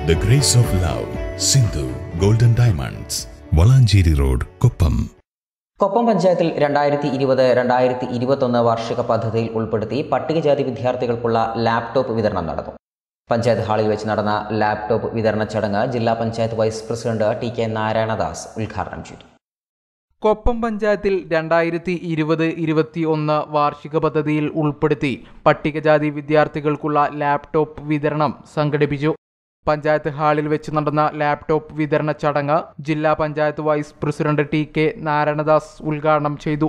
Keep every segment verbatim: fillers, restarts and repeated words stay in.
The Grace of Love, Sindhu Golden Diamonds, Valancheri Road, Koppam. Koppam പഞ്ചായത്തിൽ രണ്ടായിരത്തി ഇരുപത് രണ്ടായിരത്തി ഇരുപത്തൊന്ന് വാർഷിക പദ്ധതിയിൽ ഉൾപ്പെടുത്തി പട്ടികജാതി വിദ്യാർത്ഥികൾക്കുള്ള ലാപ്ടോപ്പ് വിതരണം നടന്നു. പഞ്ചായത്ത് ഹാളിൽ വെച്ച് നടന്ന ലാപ്ടോപ്പ് വിതരണ ചടങ്ങ് ജില്ലാ panchayat vice president T K Narayanadas ഉദ്ഘാടനം ചെയ്തു. കൊപ്പം പഞ്ചായത്തിൽ രണ്ടായിരത്തി ഇരുപത് ഇരുപത്തി ഒന്ന് വാർഷിക പദ്ധതിയിൽ ഉൾപ്പെടുത്തി പട്ടികജാതി വിദ്യാർത്ഥികൾക്കുള്ള ലാപ്ടോപ്പ് വിതരണം സംഘടിപ്പിച്ചു. പഞ്ചായത്ത് ഹാളിൽ വെച്ച് നടന്ന ലാപ്ടോപ്പ് വിതരണ ചടങ്ങ് ജില്ലാ panchayat vice president T K Narayanadas ഉദ്ഘാടനം ചെയ്തു.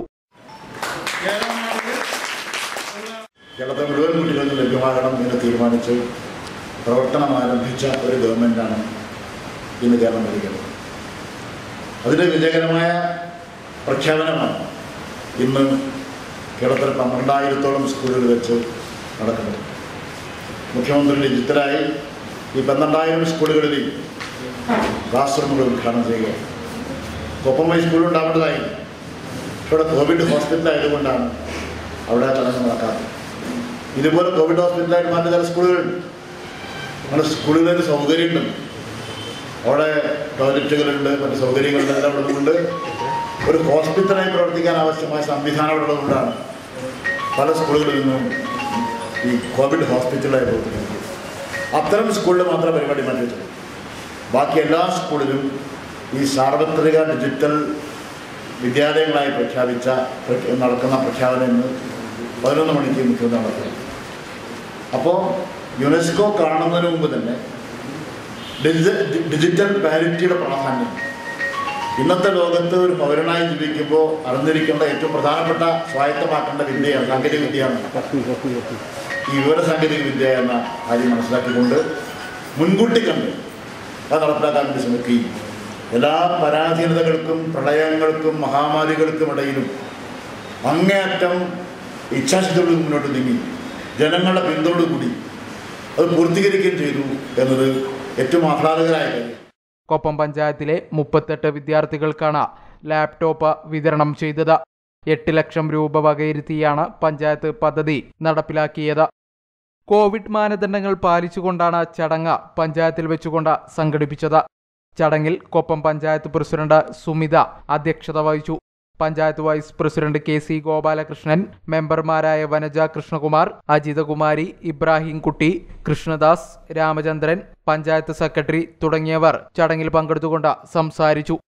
കേരളത്തെ മുഴുവൻ കുട്ടികൾക്ക് ലഭ്യമാകണം എന്ന് തീരുമാനിച്ച് പ്രവർത്തനം ആരംഭിച്ച ഒരു ഗവൺമെൻറ്റാണ് ഇന്ന് കേരളം ഭരിക്കുന്നത്. അതിൻ്റെ വിജയകരമായ പ്രഖ്യാപനമാണ് ഇന്ന് കേരളത്തിൽ പന്ത്രണ്ടായിരത്തോളം സ്കൂളുകൾ വെച്ച് നടക്കുന്നത്. മുഖ്യമന്ത്രി ഡിജിറ്റലായി ഈ പന്ത്രണ്ടായിരം സ്കൂളുകളിൽ ക്ലാസ് റൂമുകൾ ഉദ്ഘാടനം ചെയ്യുകയാണ്. കൊപ്പം ഹൈസ്കൂൾ ഉണ്ടാവേണ്ടതായി ഇവിടെ കോവിഡ് ഹോസ്പിറ്റലായതുകൊണ്ടാണ് അവിടെ ചടങ്ങ് നടക്കാറ്. ഇതുപോലെ കോവിഡ് ഹോസ്പിറ്റലായിട്ട് മാറ്റി ചില സ്കൂളുകളുണ്ട്. നമ്മുടെ സ്കൂളുകളിൽ സൗകര്യമുണ്ട്, അവിടെ ടോയ്ലറ്റുകളുണ്ട്, മറ്റ് സൗകര്യങ്ങളുണ്ട്, എല്ലാം ഉള്ളതുകൊണ്ട് ഒരു ഹോസ്പിറ്റലായി പ്രവർത്തിക്കാൻ ആവശ്യമായ സംവിധാനം ഉള്ളതുകൊണ്ടാണ് പല സ്കൂളുകളിൽ നിന്നും ഈ കോവിഡ് ഹോസ്പിറ്റലായി പ്രവർത്തിക്കുന്നത്. അത്തരം സ്കൂളിൽ മാത്രം പരിപാടി മാറ്റിയിട്ടുണ്ട്. ബാക്കി എല്ലാ സ്കൂളിലും ഈ സാർവത്രിക ഡിജിറ്റൽ വിദ്യാലയങ്ങളായി പ്രഖ്യാപിച്ച നടക്കുന്ന പ്രഖ്യാപനം ഇന്ന് പതിനൊന്ന് മണിക്ക് മുഖ്യമന്ത്രി നടത്തുന്നു. അപ്പോൾ യുനെസ്കോ കാണുന്നതിന് മുമ്പ് തന്നെ ഡിജിറ്റൽ പാരിറ്റിയുടെ പ്രാധാന്യം ഇന്നത്തെ ലോകത്ത് ഒരു പൗരനായി ജീവിക്കുമ്പോൾ അറിഞ്ഞിരിക്കേണ്ട ഏറ്റവും പ്രധാനപ്പെട്ട സ്വായത്തമാക്കേണ്ട വിദ്യയാണ്, സാങ്കേതിക വിദ്യയാണ്. ഈ വിവര സാങ്കേതിക വിദ്യ എന്ന കാര്യം മനസ്സിലാക്കിക്കൊണ്ട് മുൻകൂട്ടി കണ്ട് അത് നടപ്പിലാക്കാൻ വേണ്ടി ശ്രമിക്കുകയും എല്ലാ പരാധീനതകൾക്കും പ്രളയങ്ങൾക്കും മഹാമാരികൾക്കും ഇടയിലും അങ്ങേയറ്റം ഇച്ഛാശക്തിയോട് മുന്നോട്ട് നീങ്ങി ജനങ്ങളുടെ പിന്തുണയോടുകൂടി അത് പൂർത്തീകരിക്കുകയും ചെയ്തു എന്നത് ഏറ്റവും ആഹ്ലാദകരമായ കാര്യം. കൊപ്പം പഞ്ചായത്തിലെ മുപ്പത്തെട്ട് വിദ്യാർത്ഥികൾക്കാണ് ലാപ്ടോപ്പ് വിതരണം ചെയ്തത്. എട്ട് ലക്ഷം രൂപ വകയിരുത്തിയാണ് പഞ്ചായത്ത് പദ്ധതി നടപ്പിലാക്കിയത്. കോവിഡ് മാനദണ്ഡങ്ങൾ പാലിച്ചുകൊണ്ടാണ് ചടങ്ങ് പഞ്ചായത്തിൽ വെച്ചുകൊണ്ട് സംഘടിപ്പിച്ചത്. ചടങ്ങിൽ കൊപ്പം പഞ്ചായത്ത് പ്രസിഡന്റ് സുമിത അധ്യക്ഷത വഹിച്ചു. Panchayat vice president K C Gopalakrishnan, മെമ്പർമാരായ വനജ കൃഷ്ണകുമാർ, അജിതകുമാരി, ഇബ്രാഹിം കുട്ടി, കൃഷ്ണദാസ്, രാമചന്ദ്രൻ, പഞ്ചായത്ത് സെക്രട്ടറി തുടങ്ങിയവർ ചടങ്ങിൽ പങ്കെടുത്തുകൊണ്ട് സംസാരിച്ചു.